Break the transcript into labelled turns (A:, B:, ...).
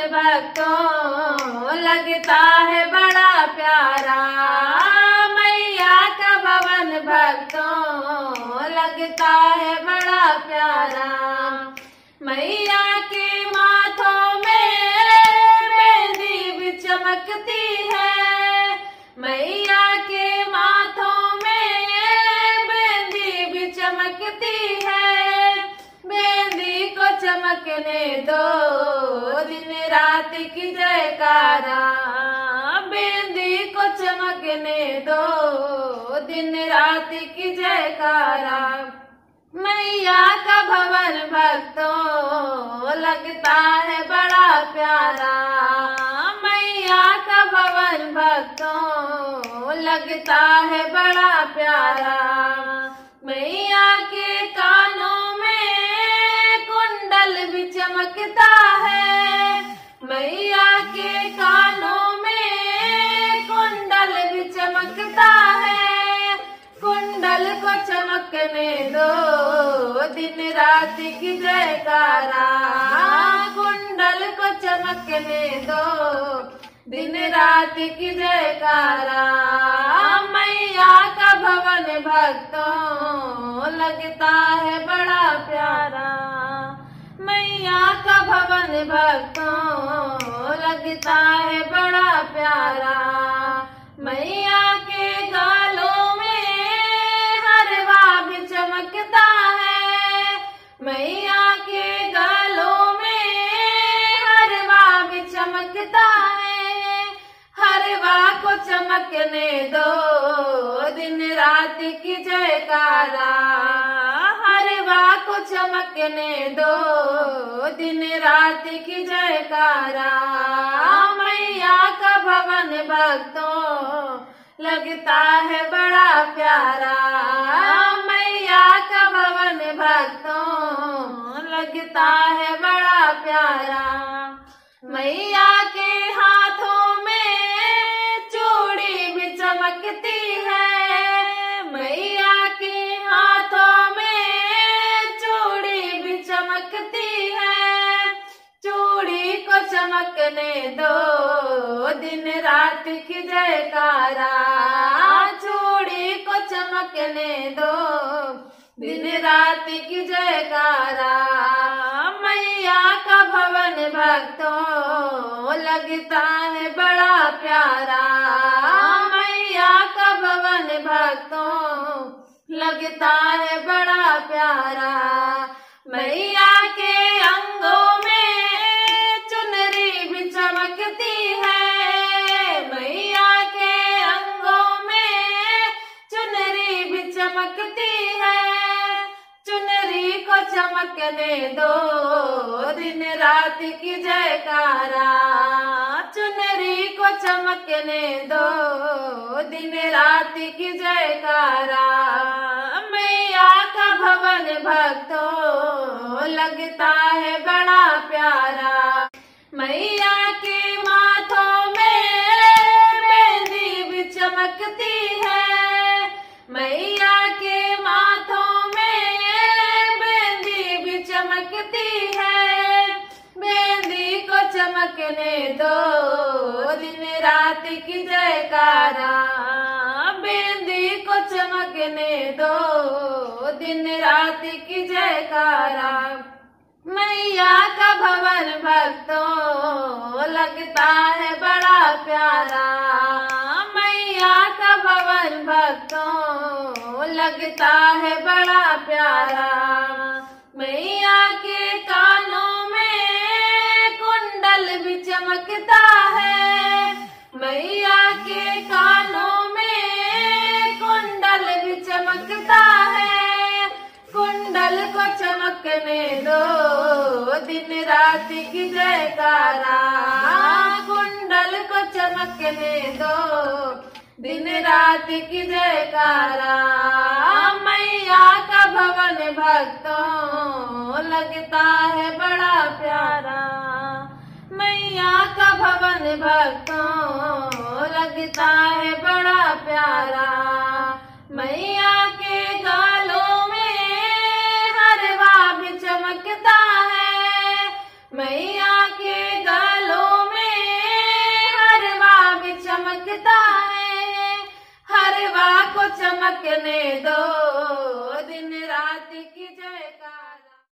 A: भक्तों लगता है बड़ा प्यारा। मैया का भवन भक्तों लगता है बड़ा प्यारा। मैया के माथों में मेहंदी भी चमकती है। मैया के माथों में मेहंदी भी चमकती है। मेहंदी को चमकने दो दिन रात की जयकारा। मेहंदी को चमकने दो दिन रात की जयकारा। मैया का भवन भक्तों लगता है बड़ा प्यारा। मैया का भवन भक्तों लगता है बड़ा प्यारा। मैया के कानों में कुंडल भी चमकता है। मैया के कानों में कुंडल भी चमकता है। कुंडल को चमकने दो दिन रात की जयकारा। कुंडल को चमकने दो दिन रात की जयकारा। मैया का भवन भक्तों लगता है बड़ा प्यारा। मैया का भवन भक्तों लगता है बड़ा प्यारा। मैया के गालों में हरवा भी चमकता है। मैया के गालों में हरवा भी चमकता है। हरवा को चमकने दो दिन रात की जयकारा। हरवा को चमकने दो दिन रात की जयकारा। मैया का भवन भक्तों लगता है बड़ा प्यारा। मैया का भवन भक्तों लगता है बड़ा प्यारा। मैया के हाथों में चूड़ी भी चमकती है। मैया के हाथों में चूड़ी भी चमकती है। चूड़ी को चमकने दो दिन रात की जयकारा। चूड़ी को चमकने दो दिन रात की जयकारा। मैया का भवन भक्तों लगता है बड़ा प्यारा। मैया का भवन भक्तों लगता है बड़ा प्यारा। मैया के अंगों में चुनरी भी चमकती है। मैया के अंगों में चुनरी भी चमकती है। चुनरी को चमकने दो दिन रात की जयकारा। चुनरी को चमकने दो दिन रात की जयकारा। मैया का भवन भक्तों लगता है बड़ा प्यारा। मैया के माथों में मेहंदी भी चमकती है। मैया के माथों में मेहंदी भी चमकती है। मेहंदी को चमकने दो दिन रात की जयकारा। मेहंदी को चमकने दो दिन रात की जयकारा। मैया का भवन भक्तों लगता है बड़ा प्यारा। मैया का भवन भक्तों लगता है बड़ा प्यारा। मैया के कानों में कुंडल भी चमकता है। मैया के कानों में कुंडल भी चमकता है। कुंडल को चमकने दो दिन रात की जयकारा। कुंडल को चमकने दो दिन रात की जयकारा। मैया का भवन भक्तों लगता है बड़ा प्यारा। मैया का भवन भक्तों लगता है बड़ा प्यारा। मैया के गालों में हरवा भी चमकता है। मैया के गालों चमकने दो।